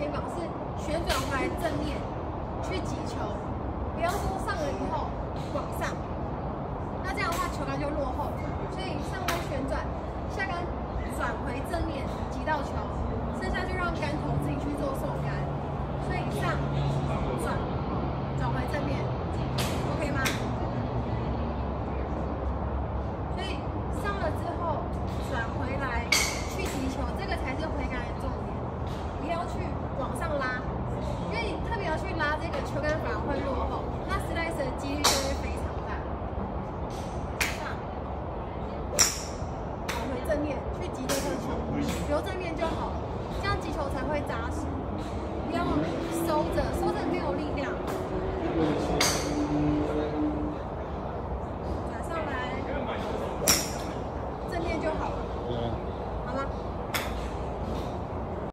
肩膀是旋转回来正面去击球，不要说上了以后往上，那这样的话球杆就落后，所以上杆旋转，下杆转回正面击到球，剩下就让杆头自己去做送杆，所以上转回正面 ，OK 吗？所以上了之后转回来去击球，这个才是挥杆的重点，不要去往上拉，因为你特别要去拉这个球杆反而会落后，那slice的几率就会非常大。上，转回正面去击这个球，留正面就好了，这样击球才会扎实，不要收着，收着没有力量。转上来，正面就好了。